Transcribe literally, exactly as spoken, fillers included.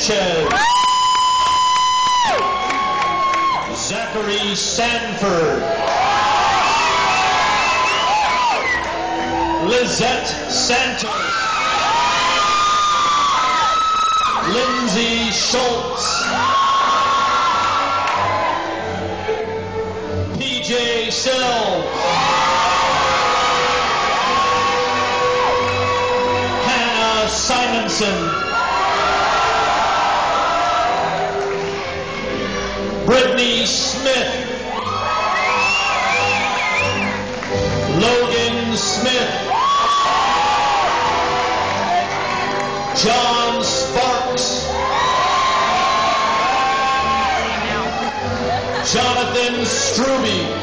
Sanchez. Zachary Sanford. Lizette Santos. Lindsay Schultz. P J Sill. Hannah Simonson. Brittany Smith. Logan Smith. John Sparks. Jonathan Struby.